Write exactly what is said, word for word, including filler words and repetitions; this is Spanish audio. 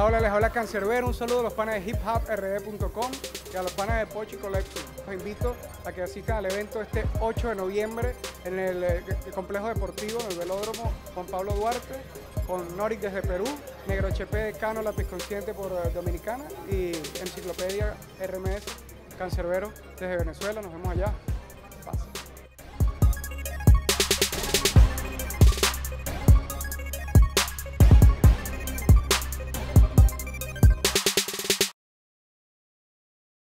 hola, les habla Cancerbero, un saludo a los panas de hip hop r d punto com y a los panas de Pochi Collection. Los invito a que asistan al evento este ocho de noviembre en el, el complejo deportivo, en el velódromo Juan Pablo Duarte, con Norik desde Perú, Negro H P de Cano, Lápiz Consciente por Dominicana y Enciclopedia R M S Cancerbero desde Venezuela. Nos vemos allá.